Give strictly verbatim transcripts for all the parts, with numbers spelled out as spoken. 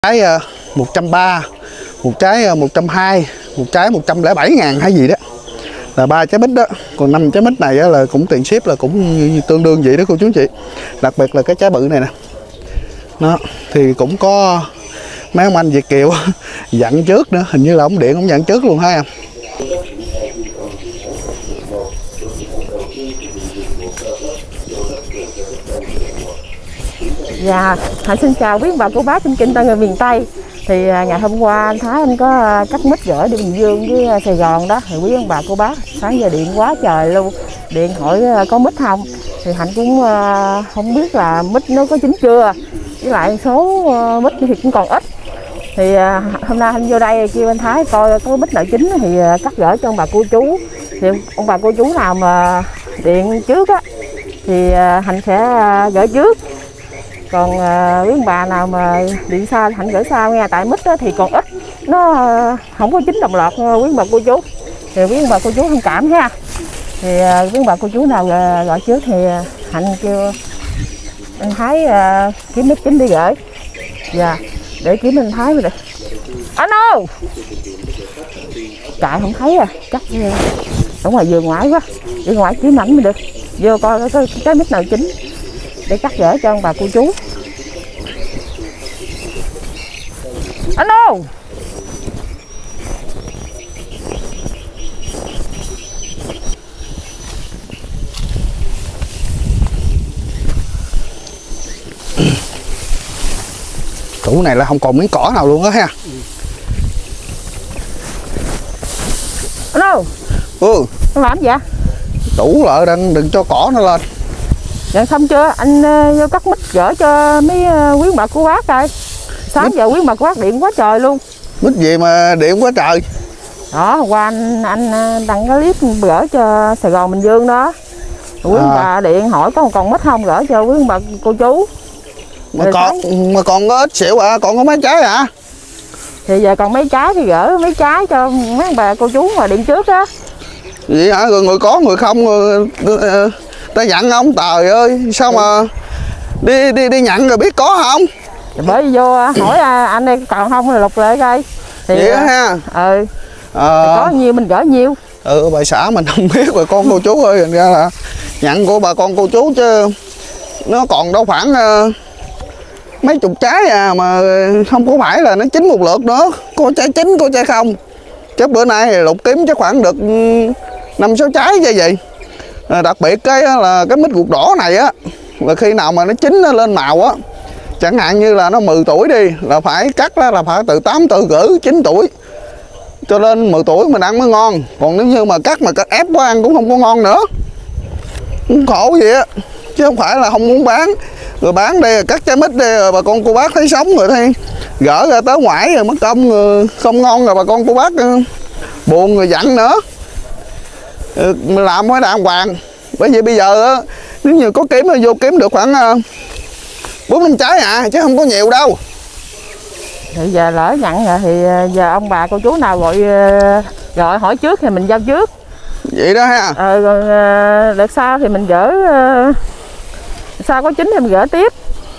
Trái một trăm ba mươi, một trái một trăm hai mươi, một trái một trăm lẻ bảy ngàn hay gì đó, là ba trái mít đó. Còn năm trái mít này là cũng tiền ship là cũng tương đương vậy đó cô chú anh chị. Đặc biệt là cái trái bự này nè, nó thì cũng có mấy ông anh Việt kiều dặn trước nữa, hình như là ông điện ông dặn trước luôn ha em. Dạ, Hạnh xin chào quý bà cô bác trên kênh Tân Người miền Tây. Thì ngày hôm qua anh Thái anh có cắt mít gửi đi Bình Dương với Sài Gòn đó. Thì quý ông bà cô bác sáng giờ điện quá trời luôn, điện hỏi có mít không. Thì Hạnh cũng không biết là mít nó có chín chưa, với lại số mít thì cũng còn ít. Thì hôm nay anh vô đây kêu anh Thái coi có mít nào chín thì cắt gửi cho ông bà cô chú. Thì ông bà cô chú nào mà điện trước á thì Hạnh sẽ gửi trước. Còn uh, quý ông bà nào mà điện xa Hạnh gửi sau nha, tại mít thì còn ít, nó uh, không có chín đồng loạt uh, quý ông bà cô chú. Thì quý ông bà cô chú thông cảm ha. Thì uh, quý ông bà cô chú nào uh, gọi trước thì uh, Hạnh kêu anh Thái uh, kiếm mít chín đi gửi. Dạ, để kiếm anh Thái rồi. Anh ơi, chạy không thấy à, chắc uh, ở ngoài vườn ngoài quá, đi ngoài kiếm ảnh mới được. Vô coi cái, cái, cái mít nào chín để cắt gửi cho ông bà cô chú. Alo, tủ này là không còn miếng cỏ nào luôn á ha. alo, Ừ, nó làm gì vậy? tủ lại đang đừng cho cỏ nó lên. Dạ xong chưa? Anh uh, vô cắt mít gửi cho mấy uh, quý bà cô bác coi. Sáng mít... giờ quý bà cô bác điện quá trời luôn. Mít gì mà điện quá trời? Đó, hôm qua anh anh đăng cái clip gửi cho Sài Gòn Bình Dương đó. Quý à. bà điện hỏi có còn mít không gửi cho quý bà cô chú. Mà rồi còn sáng... mà còn có ít xỉu à, còn có mấy trái hả? Thì giờ còn mấy trái thì gửi mấy trái cho mấy bà cô chú mà điện trước á. Vậy hả? Rồi người có người không người... ta dặn không? Trời ơi, sao mà đi đi đi nhận rồi biết có không? Thì bởi vô hỏi anh đây còn không là lục lại coi. Thì vậy đó ha. Ừ. À, có nhiêu mình gửi nhiêu. Ừ, bà xã mình không biết bà con cô chú ơi, thành ra là nhận của bà con cô chú chứ nó còn đâu khoảng uh, mấy chục trái à, mà không có phải là nó chín một lượt nữa, có trái chín có trái không. Chắc bữa nay lục kiếm chắc khoảng được năm sáu trái như vậy. À, đặc biệt cái là cái mít ruột đỏ này á, là khi nào mà nó chín nó lên màu á, chẳng hạn như là nó mười tuổi đi là phải cắt ra là phải từ tám tuổi rưỡi chín tuổi cho lên mười tuổi mình ăn mới ngon. Còn nếu như mà cắt mà ép quá ăn cũng không có ngon nữa, cũng khổ vậy á, chứ không phải là không muốn bán. Rồi bán đây cắt trái mít đây rồi bà con cô bác thấy sống rồi thì gỡ ra tới ngoại rồi mất công rồi không ngon rồi bà con cô bác buồn rồi dặn nữa. Mình làm mới đàng hoàng. Bởi vì bây giờ á, nếu như có kiếm vô kiếm được khoảng bốn năm trái à, chứ không có nhiều đâu. Thì giờ lỡ nhận rồi thì giờ ông bà cô chú nào gọi gọi hỏi trước thì mình giao trước. Vậy đó ha. Ờ, còn đợt sau thì mình gửi, sau có chín thì mình gửi tiếp.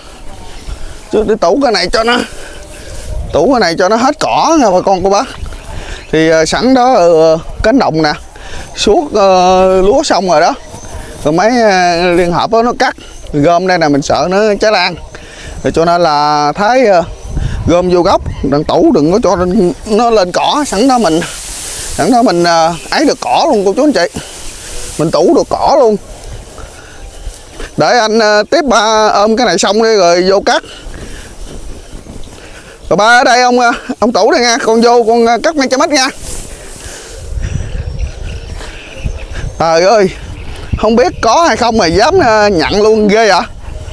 Chứ để tủ cái này cho nó tủ cái này cho nó hết cỏ nha bà con cô bác. Thì sẵn đó ở cánh đồng nè, suốt uh, lúa xong rồi đó, rồi mấy uh, liên hợp đó, nó cắt gom đây nè, mình sợ nó cháy lan, rồi cho nên là Thái uh, gom vô gốc, đừng tủ đừng có cho nó lên cỏ. Sẵn đó mình sẵn đó mình uh, ấy được cỏ luôn cô chú anh chị, mình tủ được cỏ luôn. Để anh uh, tiếp ba ôm cái này xong đi rồi vô cắt. Rồi ba ở đây ông uh, ông tủ đây nha, con vô con uh, cắt mấy trái mít nha. Trời ơi, không biết có hay không mà dám nhận luôn ghê vậy.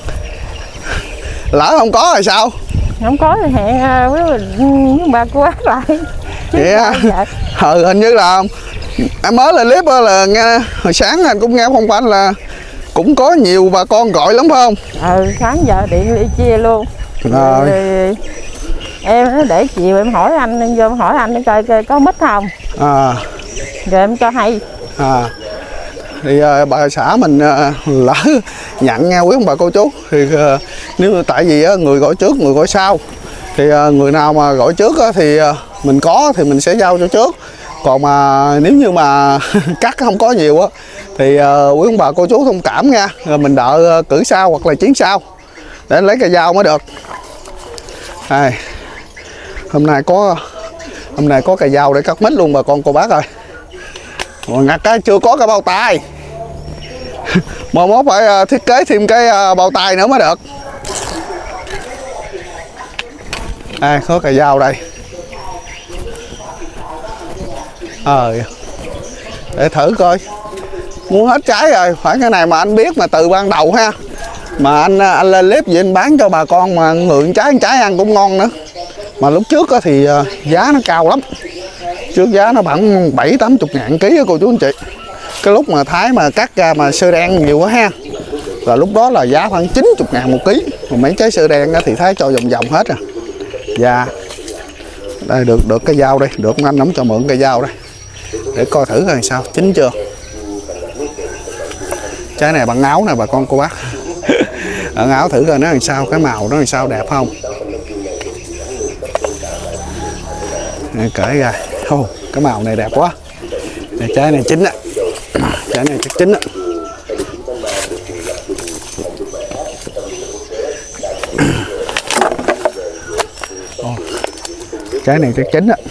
Lỡ không có rồi sao? Không có thì hẹn với, với bà cô bác lại. Vậy á? Ừ, hình như là em mới lên clip là nghe hồi sáng anh cũng nghe phong phanh là cũng có nhiều bà con gọi lắm phải không? Ừ, sáng giờ điện đi chia luôn. Rồi. Rồi em nó để chiều em hỏi anh, em vô hỏi anh để coi, coi có mít không. À. Rồi em cho hay. À. Thì uh, bà xã mình uh, lỡ nhận nha quý ông bà cô chú. Thì uh, nếu tại vì uh, người gọi trước người gọi sau, Thì người nào mà gọi trước thì mình có thì mình sẽ giao cho trước. Còn mà nếu như mà cắt không có nhiều á thì quý ông bà cô chú thông cảm nha, rồi mình đợi cử sau hoặc là chiến sau để lấy cây dao mới được. Đây, hôm nay có hôm nay có cây dao để cắt mít luôn bà con cô bác ơi. Còn ngặt cái chưa có cái bao tay. Mà mốt phải thiết kế thêm cái bao tay nữa mới được. Đây, có cây dao đây. Ờ, để thử coi. Muốn hết trái rồi, phải cái này mà anh biết mà từ ban đầu ha. Mà anh anh lên clip vậy anh bán cho bà con mà người trái trái ăn cũng ngon nữa. Mà lúc trước thì giá nó cao lắm. Trước giá nó khoảng bảy tám mươi ngàn ký á cô chú anh chị. Cái lúc mà Thái mà cắt ra mà sơ đen nhiều quá ha, là lúc đó là giá khoảng chín mươi ngàn một ký. Còn mấy trái sơ đen thì Thái cho vòng vòng hết à. Dạ. Đây được được cái dao đây, được anh nắm cho mượn cây dao đây. Để coi thử coi sao, chín chưa. Trái này bằng áo nè bà con cô bác. Ở áo thử coi nó làm sao, cái màu nó làm sao, đẹp không. Đây, cởi ra. Oh, cái màu này đẹp quá. Đây, trái này chín á. Trái này chắc chín á. Oh, trái này chắc chín á.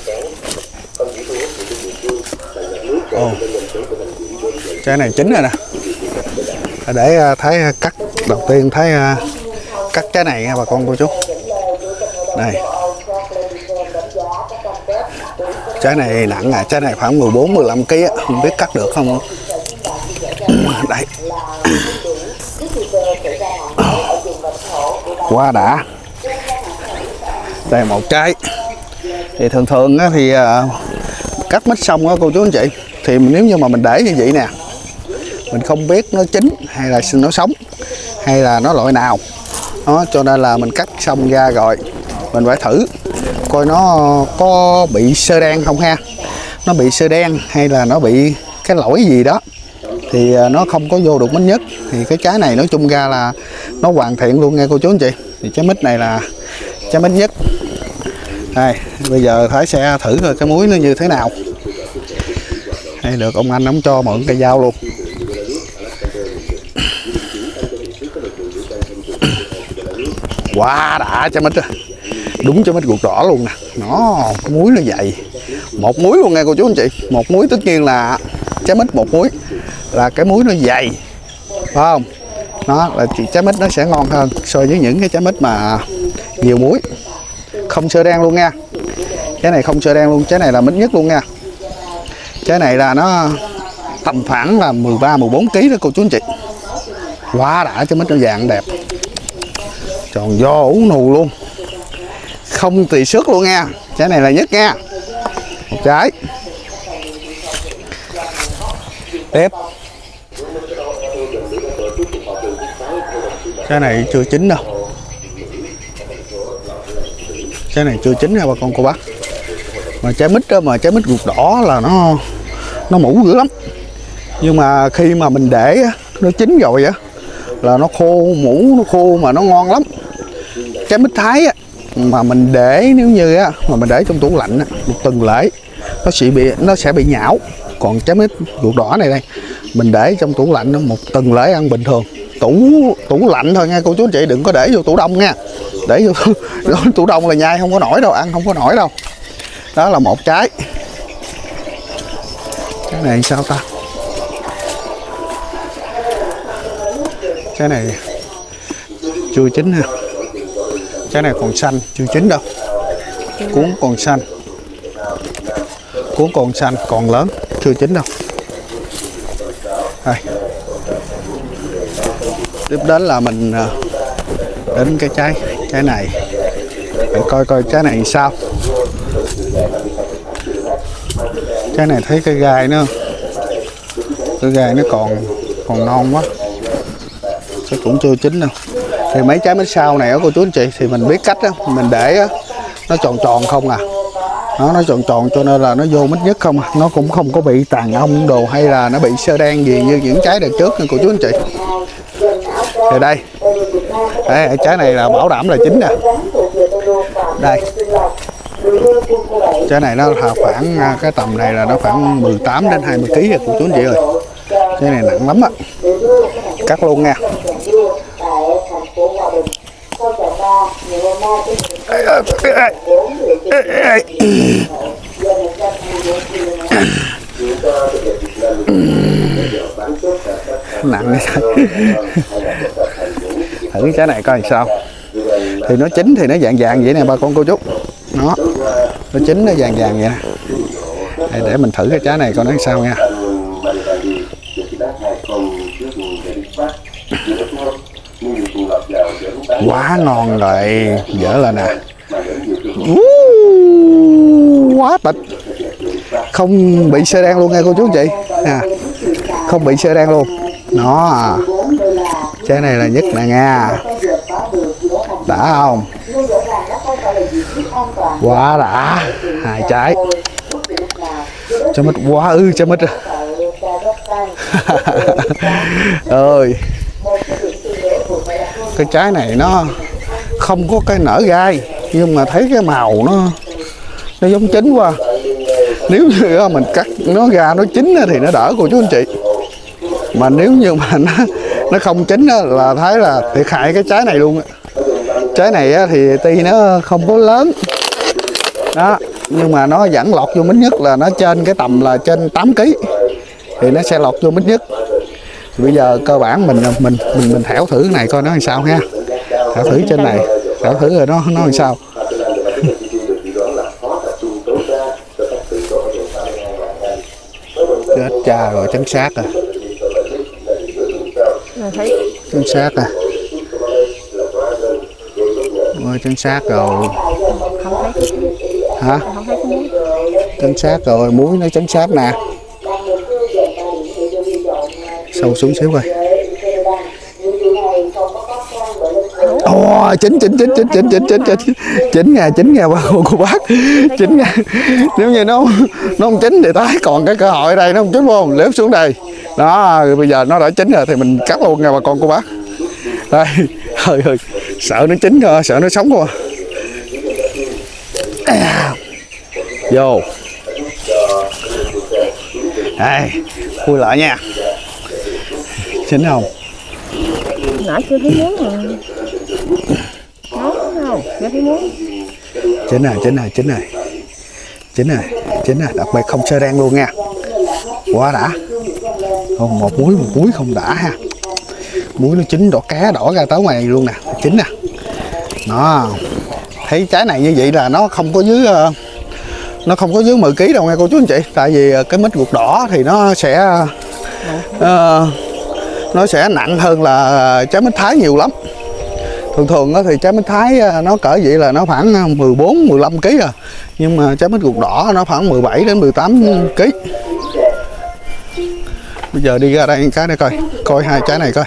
Oh, trái này chín rồi nè. Để thấy cắt đầu tiên thấy cắt trái này nha bà con cô chú. Đây. Trái này nặng à, trái này khoảng mười bốn mười lăm ký á, không biết cắt được không. Đây. Quá đã. Đây một trái. Thì thường thường á thì cắt mít xong á cô chú anh chị, thì nếu như mà mình để như vậy nè, mình không biết nó chín hay là nó sống hay là nó loại nào đó, cho nên là mình cắt xong ra rồi mình phải thử coi nó có bị sơ đen không ha, nó bị sơ đen hay là nó bị cái lỗi gì đó thì nó không có vô được mít nhất. Thì cái trái này nói chung ra là nó hoàn thiện luôn nha cô chú anh chị. Thì trái mít này là trái mít nhất. Đây, bây giờ Thái sẽ thử coi cái muối nó như thế nào. Đây, được ông anh ông cho mượn cây dao luôn. Quá đã trái mít rồi. Đúng trái mít ruột đỏ luôn nè. Nó cái muối nó dày. Một muối luôn nha cô chú anh chị. Một muối tất nhiên là trái mít một muối là cái muối nó dày. Phải không? Nó là trái mít nó sẽ ngon hơn so với những cái trái mít mà nhiều muối. Không sơ đen luôn nha. Trái này không sơ đen luôn, trái này là mít nhất luôn nha. Trái này là nó tầm khoảng là mười ba mười bốn ký đó cô chú anh chị. Quá đã, trái mít nó vàng đẹp. Tròn do ủ nù luôn. Không tì xước luôn nha. Trái này là nhất nha. Một trái. Tiếp. Trái này chưa chín đâu. Trái này chưa chín nha bà con cô bác. Mà trái mít đó, mà trái mít ruột đỏ là nó nó mũ dữ lắm. Nhưng mà khi mà mình để nó chín rồi á là nó khô, mũ nó khô mà nó ngon lắm. Trái mít Thái á mà mình để nếu như á mà mình để trong tủ lạnh á, một tuần lễ nó sẽ bị nó sẽ bị nhão. Còn trái mít ruột đỏ này đây mình để trong tủ lạnh một tuần lễ ăn bình thường. Tủ tủ lạnh thôi nha cô chú anh chị, đừng có để vô tủ đông nha. Để vô tủ đông là nhai không có nổi đâu, ăn không có nổi đâu. Đó là một trái. Cái này sao ta? Trái này chưa chín ha. Trái này còn xanh, chưa chín đâu. Cuốn còn xanh. Cuốn còn xanh, còn lớn, chưa chín đâu. Đây. Tiếp đến là mình đến cái trái trái này. Để coi coi trái này sao. Trái này thấy cái gai nó cái gai nó còn còn non quá, chắc cũng chưa chín đâu. Thì mấy trái mít sau này đó cô chú anh chị, thì mình biết cách đó, mình để đó, nó tròn tròn không à, nó nó tròn tròn cho nên là nó vô mít nhất không à, nó cũng không có bị tàn ong đồ hay là nó bị sơ đen gì như những trái đợt trước nha cô chú anh chị. Thì đây, đây trái này là bảo đảm là chín nè. Đây, trái này nó là khoảng cái tầm này là nó khoảng mười tám đến hai mươi ki lô gam của chú anh chị ơi. Trái này nặng lắm á. Cắt luôn nha. Nặng đấy. Thử cái trái này coi sao. Thì nó chín thì nó vàng vàng vậy nè bà con cô chú. Nó nó chín nó vàng vàng vậy nè. Đây, để mình thử cái trái này coi nó sao nha. Quá ngon rồi, dở lên nè. Quá tịch. Không bị xơ đen luôn nha cô chú anh chị à. Không bị xơ đen luôn. Nó trái này là nhất nè nha. Đã không? Quá đã. Hai trái. Cho mít quá ư cho mít. Ơi. Cái trái này nó không có cái nở gai, nhưng mà thấy cái màu nó nó giống chín quá. Nếu như mình cắt nó ra nó chín thì nó đỡ cô chú anh chị. Mà nếu như mà nó nó không chín là thấy là thiệt hại cái trái này luôn. Trái này thì tuy nó không có lớn đó, nhưng mà nó vẫn lọt vô mít nhất là nó trên cái tầm là trên tám ki lô gam thì nó sẽ lọt vô mít nhất. Thì bây giờ cơ bản mình mình mình mình thẻo thử cái này coi nó làm sao ha. Thẻo thử trên này, thẻo thử rồi nó nó làm sao. Chết cha rồi, trắng sát à. Trắng sát à. Ôi trắng sát rồi. Hả? Trắng sát rồi, muối nó trắng sát nè. Sâu xuống xíu coi. Ồ, chín chín chín chín chín chín chín chín chín nha, chín nha bà cô, cô bác. Chín nha. Nếu như nó nó không chín thì tái còn cái cơ hội ở đây nó không chín không? Léo xuống đây. Đó, bây giờ nó đã chín rồi thì mình cắt luôn nha bà con cô bác. Đây, hơi hơi sợ nó chín thôi, sợ nó sống không. Vô. Đây, khui lại nha. Chín không? Nãy chưa thấy muối mà. Nóng không? Chưa thấy muối. Chín này, chín này, chín này. Chín này, chín này, đặc biệt không sơ đen luôn nha. Quá đã. Không, một muối, một muối không đã ha. Muối nó chín đỏ cá đỏ ra tới ngoài luôn nè, chín nè. Đó. Thấy trái này như vậy là nó không có dưới nó không có dưới mười ki lô gam đâu nha cô chú anh chị. Tại vì cái mít ruột đỏ thì nó sẽ uh, nó sẽ nặng hơn là trái mít Thái nhiều lắm. Thường thường thì trái mít Thái nó cỡ vậy là nó khoảng mười bốn mười lăm ki lô gam à. Nhưng mà trái mít ruột đỏ nó khoảng mười bảy đến mười tám ki lô gam. Bây giờ đi ra đây cái này coi, coi hai trái này coi.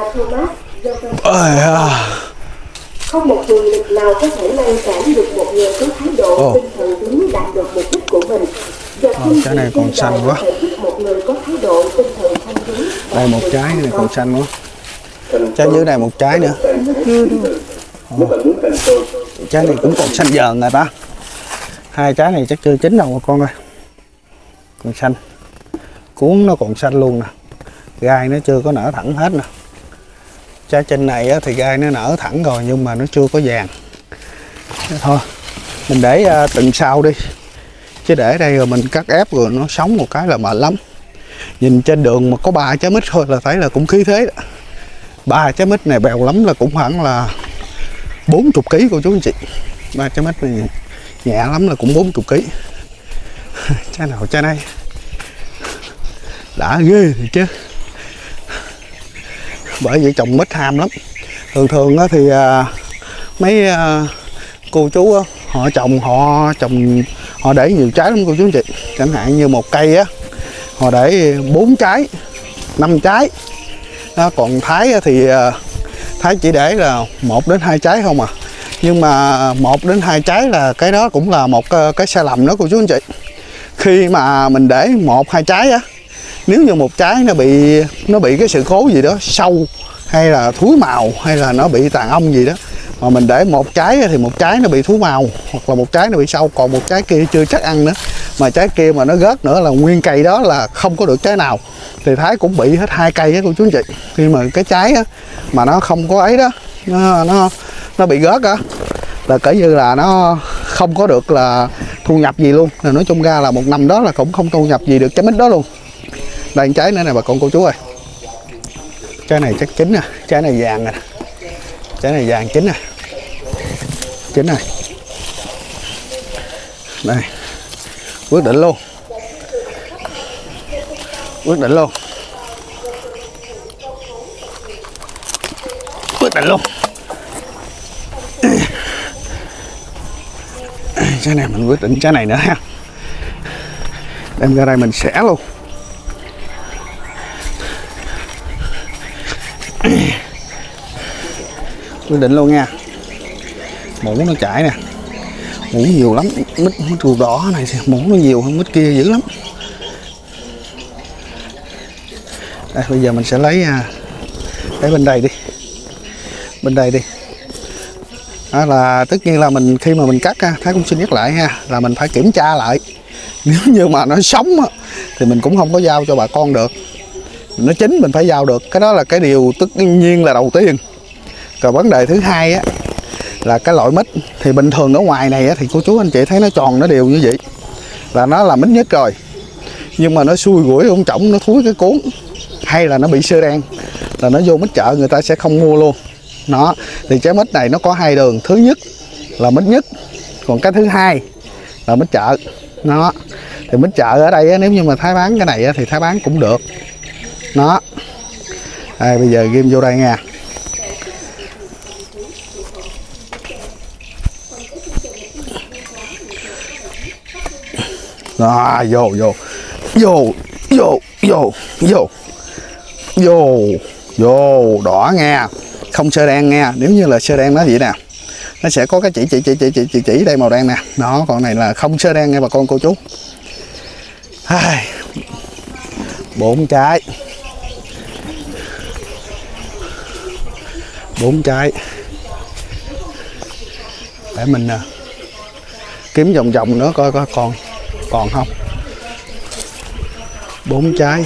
Không một quyền lực nào có thể ngăn cản được một người có thái độ tinh thần đúng đạt được mục đích của mình. Ờ, trái này còn xanh quá. Một người có thái độ tinh thần thanh đúng. Đây một trái này còn xanh quá. Trái dưới này một trái nữa. Ồ. Trái này cũng còn xanh dờn rồi ta. Hai trái này chắc chưa chín đâu con ơi. Còn xanh. Cuốn nó còn xanh luôn nè. Gai nó chưa có nở thẳng hết nè. Trái trên này thì gai nó nở thẳng rồi nhưng mà nó chưa có vàng. Thôi mình để từng sau đi, chứ để đây rồi mình cắt ép rồi nó sống một cái là mệt lắm. Nhìn trên đường mà có ba trái mít thôi là thấy là cũng khí thế đó. Ba trái mít này bèo lắm là cũng khoảng là bốn mươi ki lô gam cô chú anh chị. Ba trái mít này nhẹ lắm là cũng bốn mươi ki lô gam. Trái nào trái này đã ghê thì chứ. Bởi vì trồng mít ham lắm. Thường thường thì mấy cô chú họ trồng họ trồng họ để nhiều trái lắm cô chú anh chị. Chẳng hạn như một cây á họ để bốn trái, năm trái. Đó, còn Thái thì Thái chỉ để là một đến hai trái không à. Nhưng mà một đến hai trái là cái đó cũng là một cái sai lầm đó cô chú anh chị. Khi mà mình để một hai trái á, nếu như một trái nó bị nó bị cái sự cố gì đó sâu hay là thúi màu, hay là nó bị tàn ong gì đó, mà mình để một trái thì một trái nó bị thúi màu, hoặc là một trái nó bị sâu, còn một trái kia chưa chắc ăn nữa, mà trái kia mà nó rớt nữa là nguyên cây đó là không có được trái nào. Thì Thái cũng bị hết hai cây á cô chú anh chị. Khi mà cái trái á, mà nó không có ấy đó, nó nó nó bị rớt á, là kể như là nó không có được là thu nhập gì luôn. Là nói chung ra là một năm đó là cũng không thu nhập gì được trái mít đó luôn. Đây trái nữa nè bà con cô chú ơi. Trái này chắc chín nè, trái này vàng nè, trái này vàng chín nè, chín này. Đây, quyết định luôn, quyết định luôn, quyết định luôn. Trái này mình quyết định trái này nữa ha, đem ra đây mình xẻ luôn. Quyết định luôn nha. Muỗng nó chảy nè, muỗng nhiều lắm, mít mít ruột đỏ này thì muỗng nó nhiều hơn mít kia dữ lắm. Đây, bây giờ mình sẽ lấy lấy bên đây đi, bên đây đi. Đó là tất nhiên là mình khi mà mình cắt, Thái cũng xin nhắc lại ha, là mình phải kiểm tra lại. Nếu như mà nó sống thì mình cũng không có giao cho bà con được, nó chín mình phải giao được. Cái đó là cái điều tất nhiên là đầu tiên. Rồi vấn đề thứ hai á, là cái loại mít thì bình thường ở ngoài này á, thì cô chú anh chị thấy nó tròn nó đều như vậy là nó là mít nhất rồi. Nhưng mà nó xui rủi ông trọng, nó thúi cái cuốn, hay là nó bị sơ đen, là nó vô mít chợ người ta sẽ không mua luôn. Nó thì trái mít này nó có hai đường, thứ nhất là mít nhất, còn cái thứ hai là mít chợ. Nó thì mít chợ ở đây á, nếu như mà Thái bán cái này á, thì Thái bán cũng được. Nó đây, bây giờ ghim vô đây nha. Đó, vô vô vô vô vô vô vô vô đỏ nha, không sơ đen nha. Nếu như là sơ đen nó vậy nè, nó sẽ có cái chỉ chỉ chỉ chỉ chỉ chỉ, chỉ đây màu đen nè. Đó, còn này là không sơ đen nha bà con cô chú. Ai, bốn trái, bốn trái để mình nè kiếm vòng vòng nữa coi coi còn còn không. Bốn trái,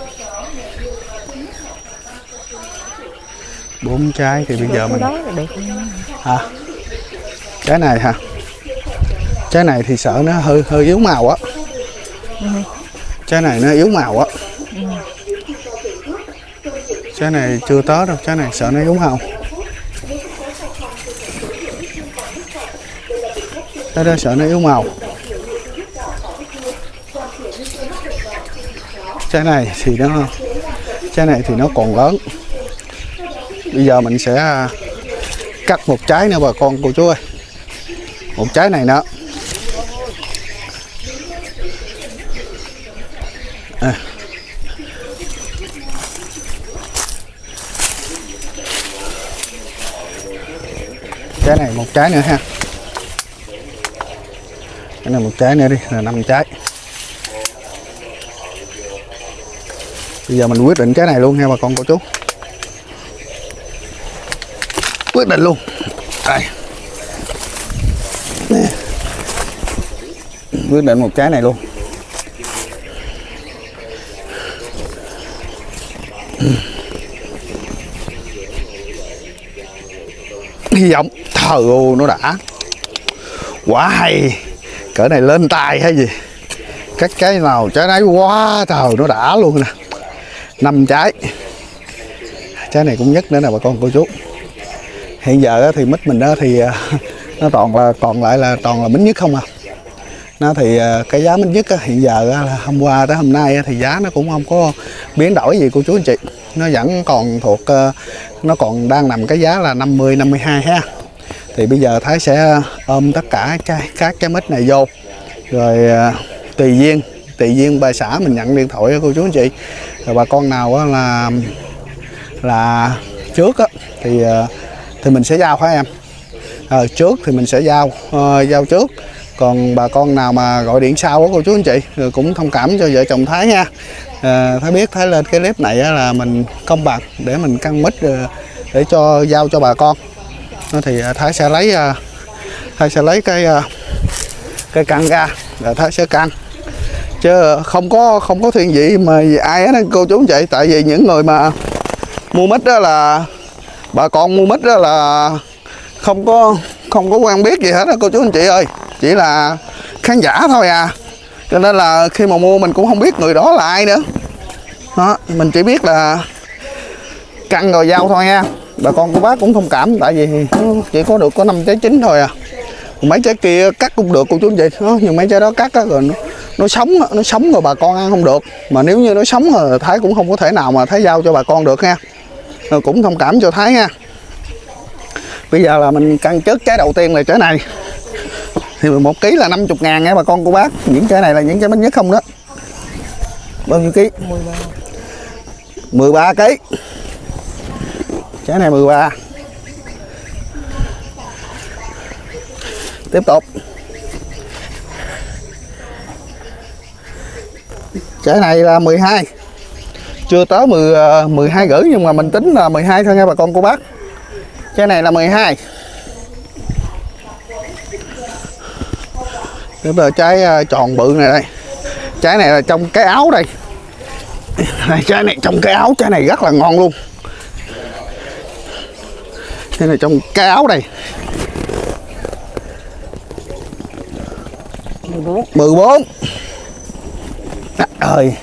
bốn trái thì bây giờ mình hả? Trái này hả? Trái này thì sợ nó hơi hơi yếu màu á. Trái này nó yếu màu á. Trái này chưa tới đâu, trái này sợ nó yếu màu. Trái đó sợ nó yếu màu. Trái này thì nó trái này thì nó còn lớn. Bây giờ mình sẽ cắt một trái nữa bà con cô chú ơi. Một trái này nữa. À. Trái này một trái nữa ha. Cái này một trái nữa đi là năm trái. Bây giờ mình quyết định trái này luôn nha bà con cô chú. Quyết định luôn. Đây. Nè. Quyết định một trái này luôn. Hy vọng trời ơi nó đã. Quá hay. Cỡ này lên tay hay gì. Các trái nào trái đấy quá trời nó đã luôn nè. Năm trái. Trái này cũng nhất nữa nè bà con cô chú. Hiện giờ thì mít mình đó thì nó toàn là còn lại là toàn là mít nhất không à. Nó thì cái giá mít nhất hiện giờ là hôm qua tới hôm nay thì giá nó cũng không có biến đổi gì cô chú anh chị. Nó vẫn còn thuộc, nó còn đang nằm cái giá là năm mươi năm mươi hai ha. Thì bây giờ Thái sẽ ôm tất cả cái các cái mít này vô. Rồi tùy duyên, tùy duyên bà xã mình nhận điện thoại cô chú anh chị. Rồi bà con nào là là trước á thì thì mình sẽ giao hả em? À, trước thì mình sẽ giao uh, giao trước, Còn bà con nào mà gọi điện sau đó cô chú anh chị rồi cũng thông cảm cho vợ chồng Thái nha. À, Thái biết Thái lên cái clip này là mình công bằng để mình căng mic để cho giao cho bà con. Thì Thái sẽ lấy Thái sẽ lấy cái cái căng ra rồi Thái sẽ căng, chứ không có không có thiên vị mà vì ai hết cô chú anh chị. Tại vì những người mà mua mic đó là bà con mua mic đó là không có không có quen biết gì hết đó cô chú anh chị ơi, chỉ là khán giả thôi à, cho nên là khi mà mua mình cũng không biết người đó là ai nữa đó, mình chỉ biết là căng rồi giao thôi nha. Bà con của bác cũng thông cảm tại vì chỉ có được có năm trái chín thôi à, mấy trái kia cắt cũng được cô chú anh chị đó, nhưng mấy trái đó cắt á, rồi nó, nó sống nó sống rồi bà con ăn không được, mà nếu như nó sống rồi Thái cũng không có thể nào mà Thái giao cho bà con được nha. Rồi cũng thông cảm cho Thái nha. Bây giờ là mình cân chất trái đầu tiên là trái này thì một ký là năm mươi ngàn nha bà con của bác. Những trái này là những trái bánh nhất không đó. Bao nhiêu ký? mười ba ký. Trái này mười ba. Tiếp tục. Trái này là mười hai. Chưa tới mười, mười hai rưỡi nhưng mà mình tính là mười hai thôi nha bà con cô bác. Trái này là mười hai. Tiếp là trái tròn bự này đây. Trái này là trong cái áo đây. Trái này trong cái áo, trái này rất là ngon luôn. Trái này trong cái áo đây. mười bốn. Đất ơi.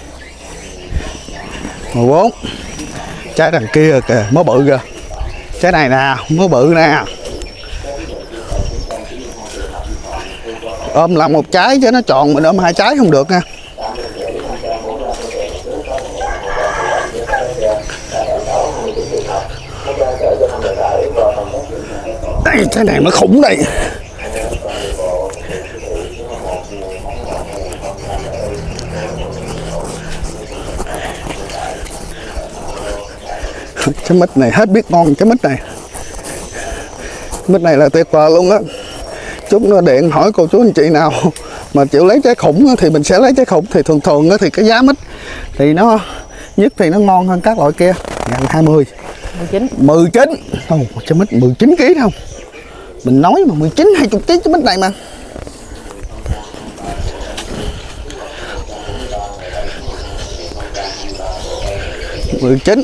mười bốn. Trái đằng kia kìa, mới bự kìa. Trái này nè, mới bự nè. Ôm là một trái chứ nó tròn, mình ôm hai trái không được nha. Đây, trái này nó khủng đây. Trái mít này hết biết ngon trái mít này. Mít này là tuyệt vời luôn á. Chút nó điện hỏi cô chú anh chị nào mà chịu lấy trái khủng thì mình sẽ lấy trái khủng. Thì thường thường thì cái giá mít thì nó nhất thì nó ngon hơn các loại kia. Gần hai mươi. mười chín. mười chín. Không, trái mít mười chín ký không. Mình nói mà mười chín hai mươi ký trái mít này mà. mười chín.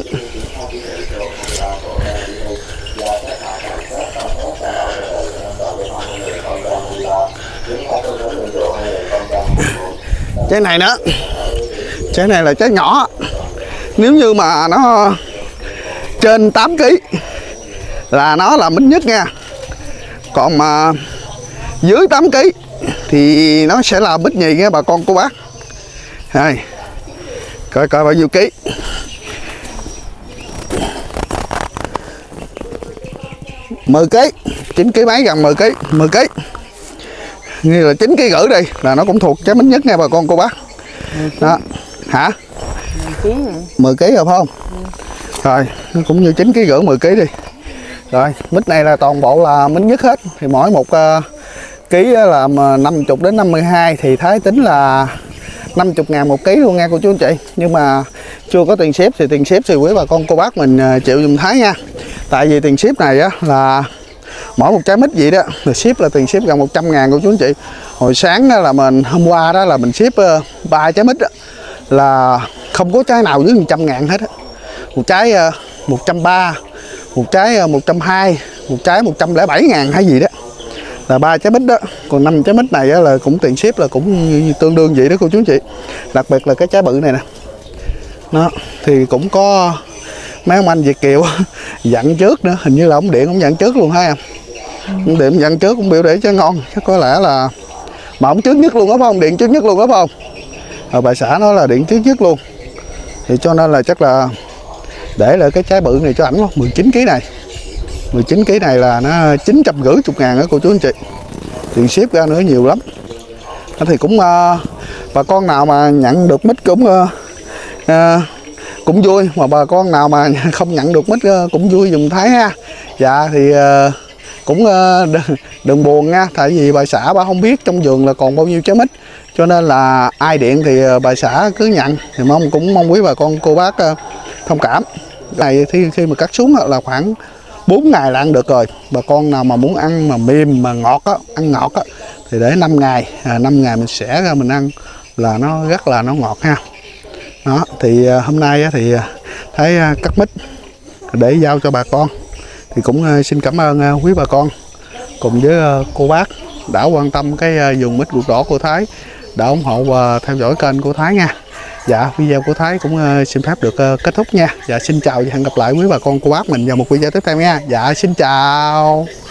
Trái này nữa. Trái này là trái nhỏ. Nếu như mà nó trên tám ký là nó là mít nhất nha. Còn mà dưới tám ký thì nó sẽ là mít nhì nha bà con cô bác. Đây. Coi coi bao nhiêu ký. mười ký, chín ký mấy gần mười ký, mười ký. Như là chín ký rưỡi đi là nó cũng thuộc trái mít nhất nha bà con cô bác. Đó. Hả? mười ký rồi phải không? Ừ. Rồi, nó cũng như chín ký rưỡi mười ký đi. Rồi, mít này là toàn bộ là mít nhất hết. Thì mỗi một uh, ký là năm mươi đến năm mươi hai thì Thái tính là năm mươi ngàn một ký luôn nha cô chú anh chị. Nhưng mà chưa có tiền ship thì tiền ship thì quý bà con cô bác mình chịu dùm Thái nha. Tại vì tiền ship này á là mỗi một trái mít vậy đó là ship là tiền ship gần một trăm ngàn cô chú anh chị. Hồi sáng đó là mình hôm qua đó là mình ship ba uh, trái mít đó, là không có trái nào dưới một trăm ngàn hết á. Một trái uh, một trăm ba mươi, một trái uh, một trăm hai mươi, một trái một trăm lẻ bảy ngàn hay gì đó. Là ba trái mít đó. Còn năm trái mít này là cũng tiền ship là cũng như, như tương đương vậy đó cô chú anh chị. Đặc biệt là cái trái bự này nè. Đó, thì cũng có mấy ông anh Việt kiều dặn trước nữa, hình như là ông điện ông dặn trước luôn ha em. Ông điện dặn trước cũng biểu để cho ngon, chắc có lẽ là mà ông trước nhất luôn đó phải không? Điện trước nhất luôn đó phải không? Rồi bà xã nói là điện trước nhất luôn. Thì cho nên là chắc là để lại cái trái bự này cho ảnh luôn, mười chín ký này. mười chín ký này là nó chín trăm rưỡi chục ngàn đó cô chú anh chị. Tiền ship ra nữa nhiều lắm. Thì cũng uh, bà con nào mà nhận được mít cũng uh, uh, cũng vui, mà bà con nào mà không nhận được mít uh, cũng vui dùm Thái ha. Dạ thì uh, cũng đừng, đừng buồn nha, tại vì bà xã bà không biết trong vườn là còn bao nhiêu trái mít, cho nên là ai điện thì bà xã cứ nhận. Thì mong cũng mong quý bà con cô bác thông cảm. Này thì khi mà cắt xuống là khoảng bốn ngày là ăn được rồi. Bà con nào mà muốn ăn mà mềm mà ngọt á, ăn ngọt á thì để năm ngày, à, năm ngày mình xẻ ra mình ăn là nó rất là nó ngọt ha. Đó, thì hôm nay thì thấy cắt mít để giao cho bà con thì cũng xin cảm ơn quý bà con cùng với cô bác đã quan tâm cái vườn mít ruột đỏ của Thái, đã ủng hộ và theo dõi kênh của Thái nha. Dạ, video của Thái cũng xin phép được kết thúc nha. Dạ, xin chào và hẹn gặp lại quý bà con cô bác mình vào một video tiếp theo nha. Dạ, xin chào.